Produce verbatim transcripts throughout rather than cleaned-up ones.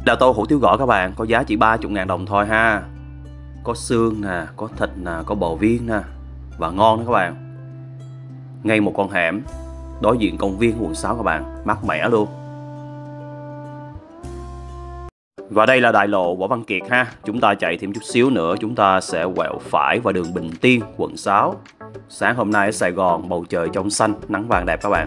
Là tô hủ tiếu gõ các bạn, có giá chỉ ba mươi ngàn đồng thôi ha. Có xương nè, có thịt nè, có bò viên nè, và ngon đó các bạn. Ngay một con hẻm đối diện công viên quận sáu các bạn, mát mẻ luôn. Và đây là đại lộ Võ Văn Kiệt ha. Chúng ta chạy thêm chút xíu nữa chúng ta sẽ quẹo phải vào đường Bình Tiên, quận sáu. Sáng hôm nay ở Sài Gòn bầu trời trong xanh, nắng vàng đẹp các bạn.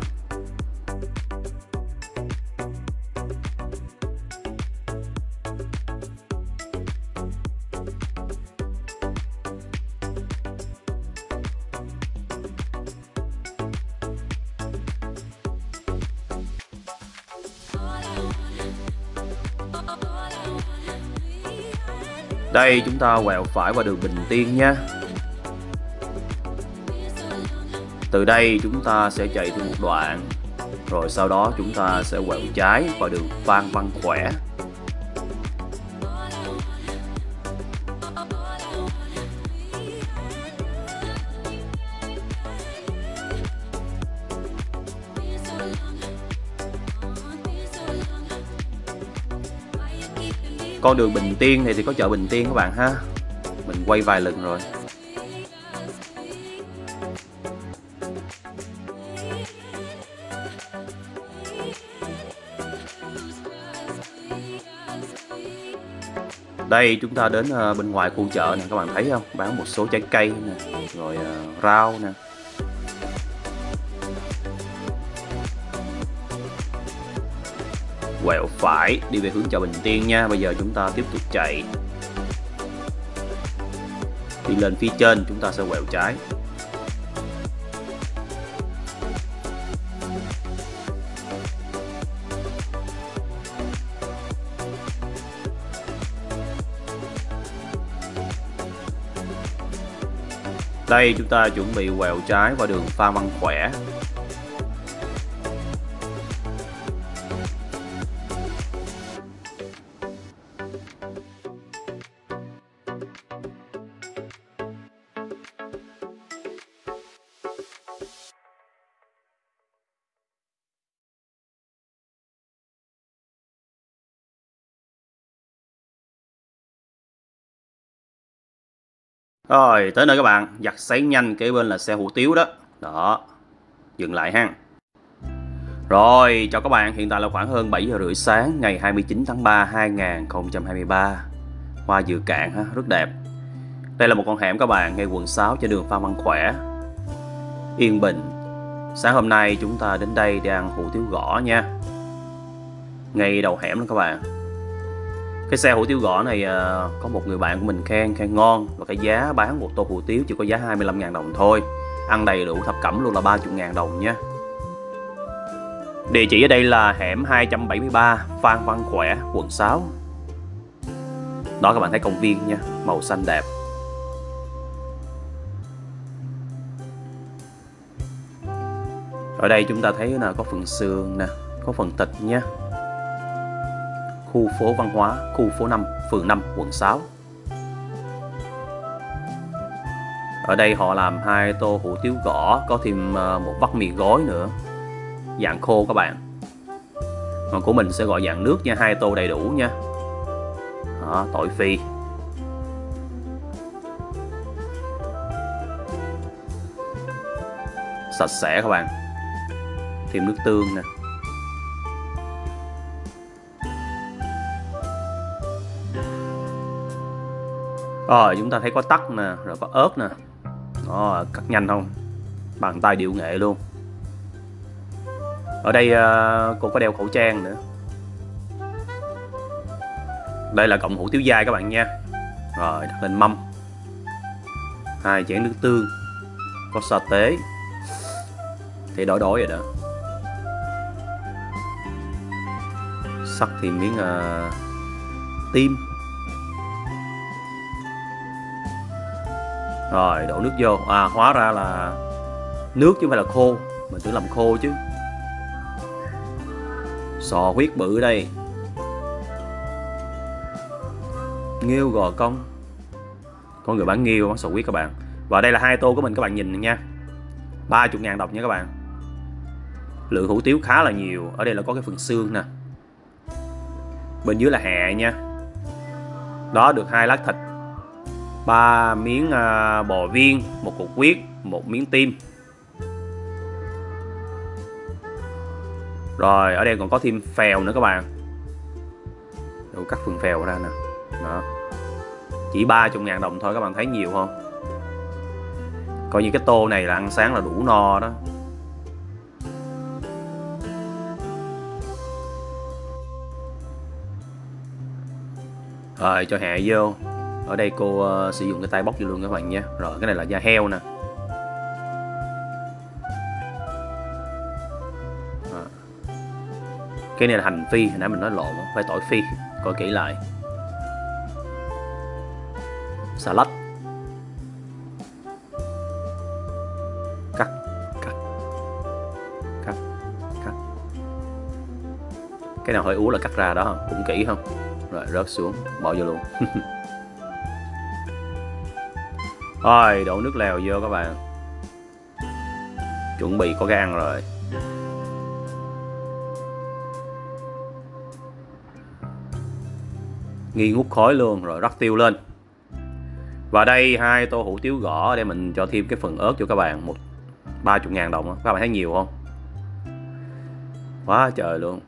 Đây chúng ta quẹo phải qua đường Bình Tiên nha. Từ đây chúng ta sẽ chạy thêm một đoạn, rồi sau đó chúng ta sẽ quẹo trái vào đường Phan Văn Khỏe. Con đường Bình Tiên này thì có chợ Bình Tiên các bạn ha. Mình quay vài lần rồi. Đây chúng ta đến bên ngoài khu chợ nè, các bạn thấy không? Bán một số trái cây nè, rồi rau nè. Quẹo phải đi về hướng chợ Bình Tiên nha. Bây giờ chúng ta tiếp tục chạy. Đi lên phía trên chúng ta sẽ quẹo trái. Đây chúng ta chuẩn bị quẹo trái vào đường Phan Văn Khỏe. Rồi tới nơi các bạn, giặt sấy nhanh, kế bên là xe hủ tiếu đó. Đó, dừng lại ha. Rồi, chào các bạn, hiện tại là khoảng hơn bảy giờ rưỡi sáng ngày hai mươi chín tháng ba năm hai nghìn không trăm hai mươi ba. Hoa dừa cạn ha, rất đẹp. Đây là một con hẻm các bạn, ngay quận sáu trên đường Phan Văn Khỏe, Yên Bình. Sáng hôm nay chúng ta đến đây để ăn hủ tiếu gõ nha. Ngay đầu hẻm đó các bạn. Cái xe hủ tiếu gõ này có một người bạn của mình khen khen ngon, và cái giá bán một tô hủ tiếu chỉ có giá hai mươi lăm ngàn đồng thôi. Ăn đầy đủ thập cẩm luôn là ba mươi ngàn đồng nha. Địa chỉ ở đây là hẻm hai trăm bảy mươi ba Phan Văn Khỏe, quận sáu. Đó các bạn thấy công viên nha, màu xanh đẹp. Ở đây chúng ta thấy là có phần xương nè, có phần thịt nha. Khu phố văn hóa, khu phố năm, phường năm, quận sáu. Ở đây họ làm hai tô hủ tiếu gõ, có thêm một vắt mì gói nữa, dạng khô các bạn. Còn của mình sẽ gọi dạng nước nha, hai tô đầy đủ nha. Đó, tỏi phi. Sạch sẽ các bạn. Thêm nước tương nè. Rồi chúng ta thấy có tắc nè, rồi có ớt nè. Đó, cắt nhanh không? Bàn tay điệu nghệ luôn. Ở đây uh, cô có đeo khẩu trang nữa. Đây là cọng hủ tiếu dai các bạn nha. Rồi đặt lên mâm. Hai chén nước tương. Có sa tế. Thì đổi đổi rồi đó. Sắc thêm miếng uh, tim. Rồi đổ nước vô. À hóa ra là nước chứ không phải là khô. Mình tưởng làm khô chứ. Sò huyết bự đây. Nghêu gò công. Có người bán nghêu, bán sò huyết các bạn. Và đây là hai tô của mình các bạn nhìn nha. ba mươi ngàn đồng nha các bạn. Lượng hủ tiếu khá là nhiều. Ở đây là có cái phần xương nè. Bên dưới là hẹ nha. Đó, được hai lát thịt, ba miếng à, bò viên, một cục huyết, một miếng tim. Rồi ở đây còn có thêm phèo nữa các bạn. Đâu, cắt phần phèo ra nè. Đó, chỉ ba mươi ngàn đồng thôi, các bạn thấy nhiều không? Coi như cái tô này là ăn sáng là đủ no đó. Rồi cho hẹ vô. Ở đây cô uh, sử dụng cái tay bóc vô luôn các bạn nha. Rồi cái này là da heo nè. À. Cái này là hành phi, hồi nãy mình nói lộn, phải tỏi phi, coi kỹ lại. Xà lách. Cắt, cắt, cắt, cắt. Cái nào hơi ú là cắt ra đó không? Cũng kỹ không? Rồi rớt xuống, bỏ vô luôn. Rồi đổ nước lèo vô các bạn. Chuẩn bị có cái ăn rồi. Nghi ngút khói luôn. Rồi rắc tiêu lên. Và đây hai tô hủ tiếu gõ để mình cho thêm cái phần ớt cho các bạn. Một ba mươi ngàn đồng đó. Các bạn thấy nhiều không? Quá trời luôn.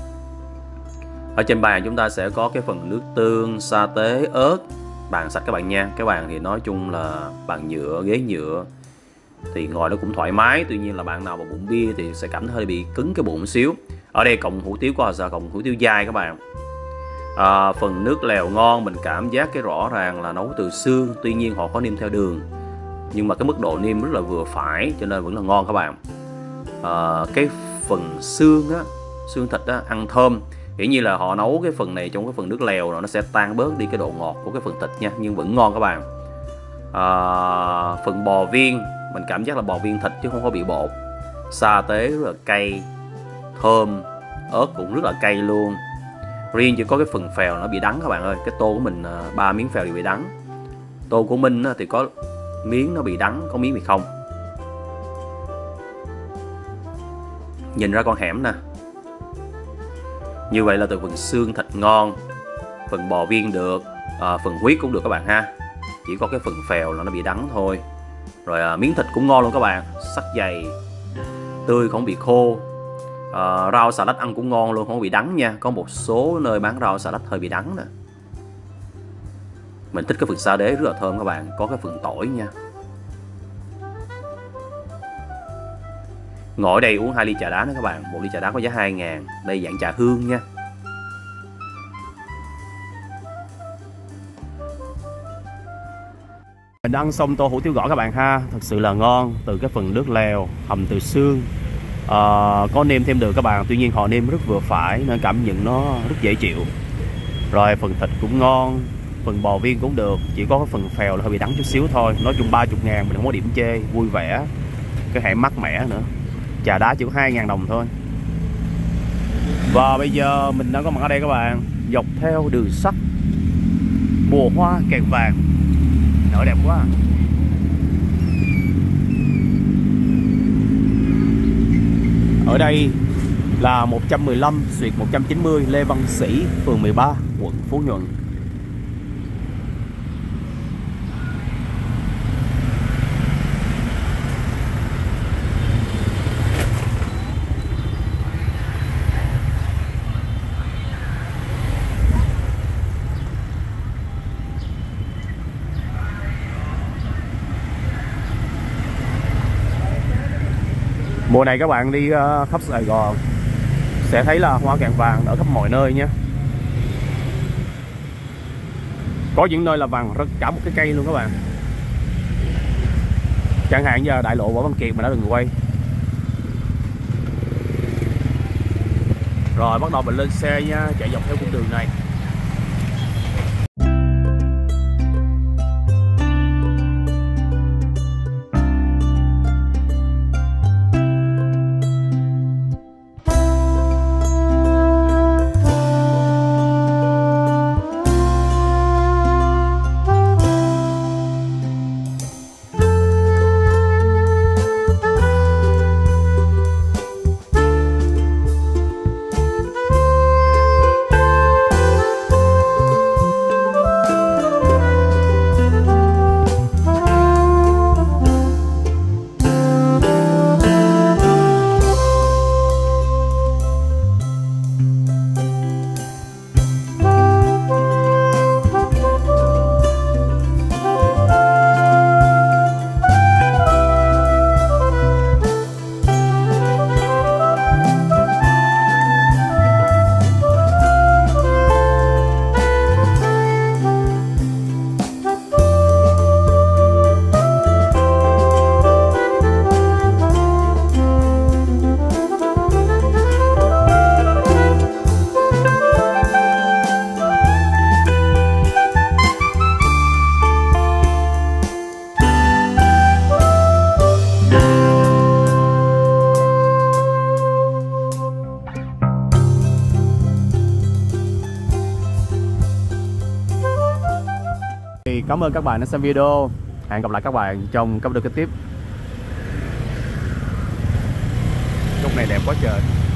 Ở trên bàn chúng ta sẽ có cái phần nước tương, sa tế, ớt. Bàn sạch các bạn nha. Cái bàn thì nói chung là bàn nhựa, ghế nhựa, thì ngồi nó cũng thoải mái. Tuy nhiên là bạn nào mà bụng bia thì sẽ cảm thấy hơi bị cứng cái bụng một xíu. Ở đây cộng hủ tiếu có là cộng hủ tiếu dai các bạn. À, phần nước lèo ngon, mình cảm giác cái rõ ràng là nấu từ xương. Tuy nhiên họ có nêm theo đường, nhưng mà cái mức độ nêm rất là vừa phải, cho nên vẫn là ngon các bạn. À, cái phần xương á, xương thịt á, ăn thơm. Hiển nhiên là họ nấu cái phần này trong cái phần nước lèo rồi nó sẽ tan bớt đi cái độ ngọt của cái phần thịt nha, nhưng vẫn ngon các bạn. À, phần bò viên mình cảm giác là bò viên thịt chứ không có bị bột. Sa tế rất là cay, thơm, ớt cũng rất là cay luôn. Riêng chỉ có cái phần phèo nó bị đắng các bạn ơi. Cái tô của mình ba miếng phèo đều bị đắng. Tô của Minh thì có miếng nó bị đắng, có miếng bị không. Nhìn ra con hẻm nè. Như vậy là từ phần xương thịt ngon, phần bò viên được, à, phần huyết cũng được các bạn ha. Chỉ có cái phần phèo là nó bị đắng thôi. Rồi à, miếng thịt cũng ngon luôn các bạn, sắc dày, tươi không bị khô. À, rau xà lách ăn cũng ngon luôn, không bị đắng nha. Có một số nơi bán rau xà lách hơi bị đắng nè. Mình thích cái phần sa đế rất là thơm các bạn, có cái phần tỏi nha. Ngồi ở đây uống hai ly trà đá nữa các bạn. Một ly trà đá có giá hai ngàn. Đây dạng trà hương nha. Mình đã ăn xong tô hủ tiếu gõ các bạn ha. Thật sự là ngon. Từ cái phần nước lèo, hầm từ xương, à, có nêm thêm được các bạn. Tuy nhiên họ nêm rất vừa phải nên cảm nhận nó rất dễ chịu. Rồi phần thịt cũng ngon, phần bò viên cũng được. Chỉ có cái phần phèo là hơi bị đắng chút xíu thôi. Nói chung ba mươi ngàn mình không có điểm chê. Vui vẻ, cái hãy mát mẻ nữa. Trà đá chỉ có hai ngàn đồng thôi. Và bây giờ mình đang có mặt ở đây các bạn, dọc theo đường sắt, mùa hoa kèn vàng nở đẹp quá. Ở đây là một trăm mười lăm xuyệt một trăm chín mươi Lê Văn Sĩ, phường mười ba, quận Phú Nhuận. Mùa này các bạn đi uh, khắp Sài Gòn sẽ thấy là hoa càn vàng ở khắp mọi nơi nha. Có những nơi là vàng rất cả một cái cây luôn các bạn. Chẳng hạn giờ đại lộ Võ Văn Kiệt mà đã đừng quay. Rồi bắt đầu mình lên xe nha, chạy dọc theo cung đường này. thì cảm ơn các bạn đã xem video. Hẹn gặp lại các bạn trong các video kế tiếp. Lúc này đẹp quá trời.